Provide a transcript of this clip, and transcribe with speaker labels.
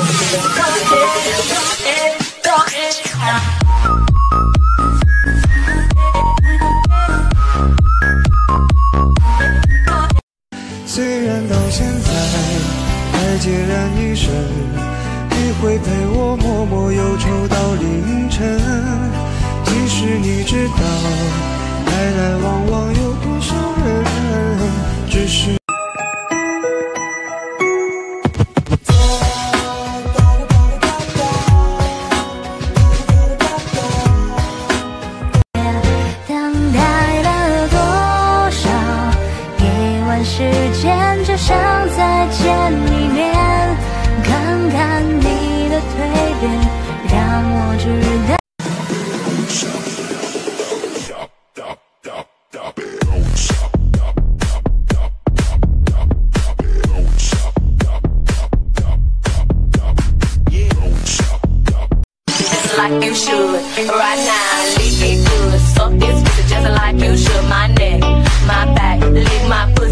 Speaker 1: 虽然到现在才孑然一身，你会陪我默默忧愁到凌晨。即使你知道来来往往有多少人，只是
Speaker 2: 时间就像再见一面，看看你的蜕变，让我知道。
Speaker 3: Just like you should, right now, lick it good. Suck this pussy just like you should. My neck, my back, lick my pussy.